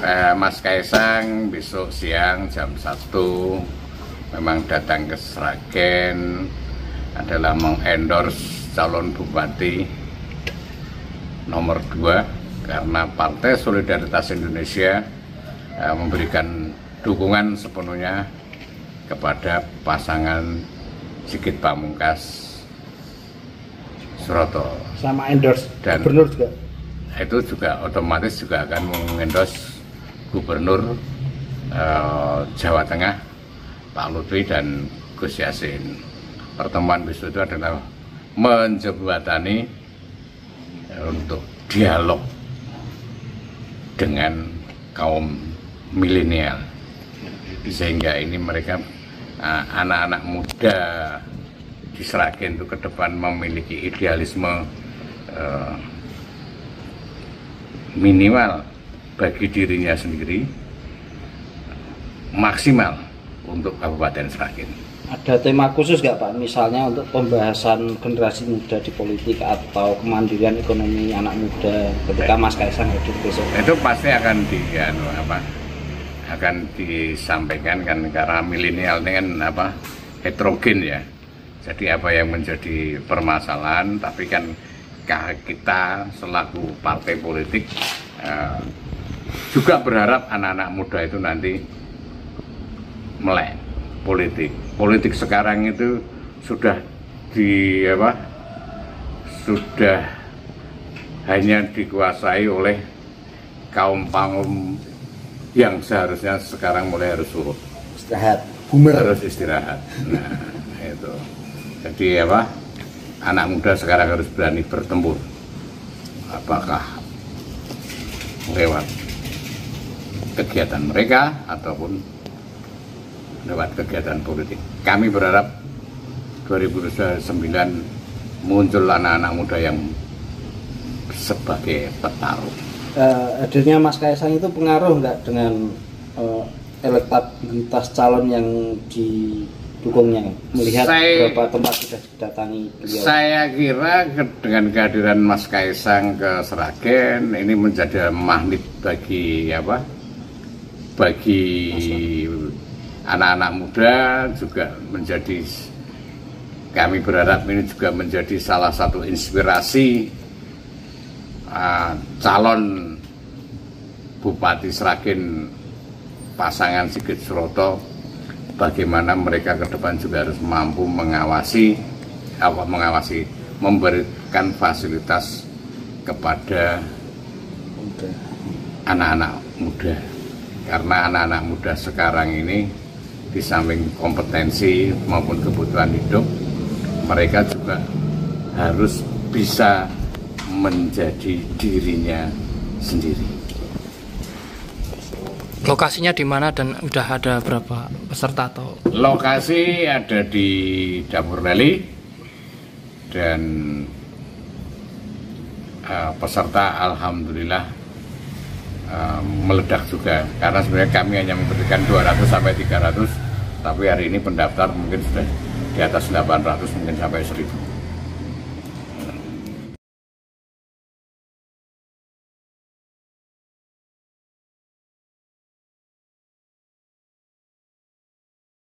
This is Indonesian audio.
Mas Kaisang besok siang jam 1 memang datang ke Sragen adalah mengendorse calon bupati nomor 2 karena Partai Solidaritas Indonesia memberikan dukungan sepenuhnya kepada pasangan Sigit Pamungkas Suroto. Sama endorse dan gubernur juga. Itu juga otomatis juga akan mengendorse Gubernur Jawa Tengah Pak Lutfi dan Gus Yassin. Pertemuan besok itu adalah menjembatani untuk dialog dengan kaum milenial, sehingga ini mereka anak-anak muda di Sragen itu ke depan memiliki idealisme minimal bagi dirinya sendiri, maksimal untuk Kabupaten Sragen. Ada tema khusus nggak Pak, misalnya untuk pembahasan generasi muda di politik atau kemandirian ekonomi anak muda ketika Mas Kaisang hadir besok? Itu pasti akan akan disampaikan kan, karena milenial ini kan heterogen ya. Jadi apa yang menjadi permasalahan, tapi kan kita selaku partai politik juga berharap anak-anak muda itu nanti melek politik sekarang itu sudah sudah hanya dikuasai oleh kaum yang seharusnya sekarang mulai harus surut, harus istirahat. Nah itu jadi anak muda sekarang harus berani bertempur, apakah lewat kegiatan mereka ataupun lewat kegiatan politik. Kami berharap 2009 muncul anak-anak muda yang sebagai petarung. Hadirnya Mas Kaisang itu pengaruh nggak dengan elektabilitas calon yang didukungnya? Melihat beberapa tempat sudah didatangi beliau. Saya kira dengan kehadiran Mas Kaisang ke Sragen ini menjadi magnet bagi anak-anak muda, juga menjadi, kami berharap ini juga menjadi salah satu inspirasi calon Bupati Sragen pasangan Sigit Suroto, bagaimana mereka ke depan juga harus mampu mengawasi, memberikan fasilitas kepada anak-anak muda, karena anak-anak muda sekarang ini di samping kompetensi maupun kebutuhan hidup, mereka juga harus bisa menjadi dirinya sendiri. Lokasinya di mana dan udah ada berapa peserta atau? Lokasi ada di Dapur Leli dan peserta alhamdulillah meledak juga, karena sebenarnya kami hanya memberikan 200 sampai 300, tapi hari ini pendaftar mungkin sudah di atas 800, mungkin sampai 1000.